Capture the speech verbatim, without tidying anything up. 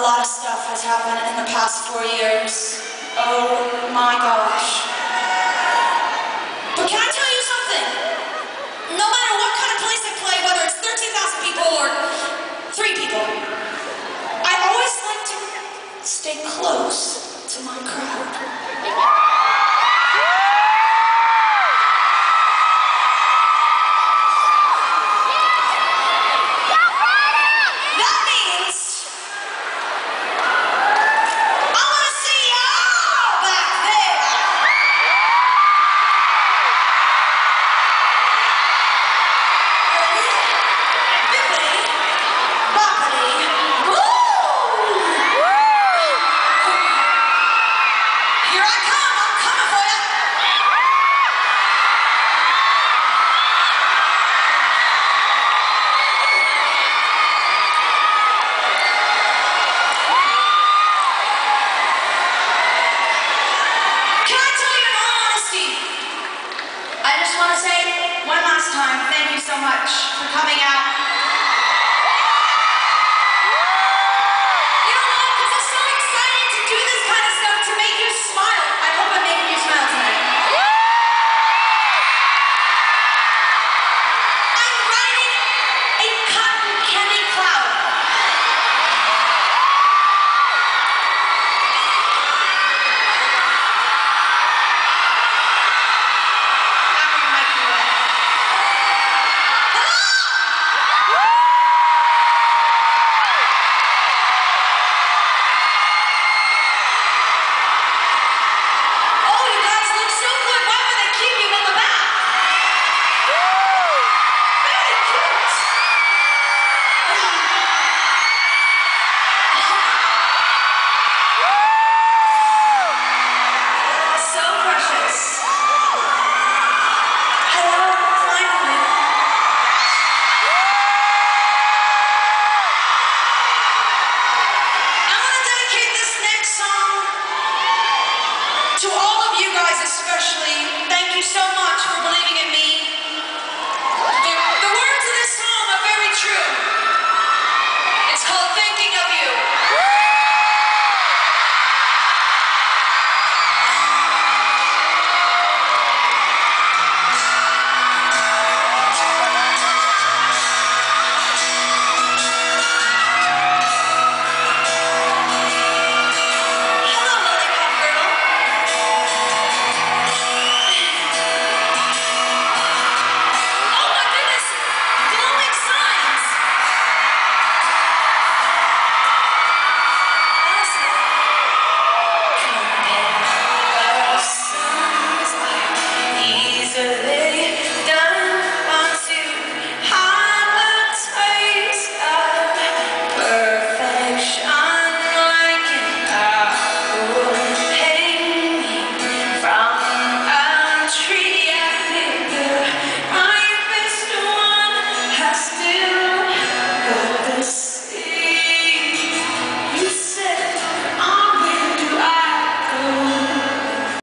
lot of stuff has happened in the past four years. Oh my gosh. But can I tell you something? No matter what kind of place I play, whether it's thirteen thousand people or three people, I always like to stay close to my crowd. Thank you so much for coming out.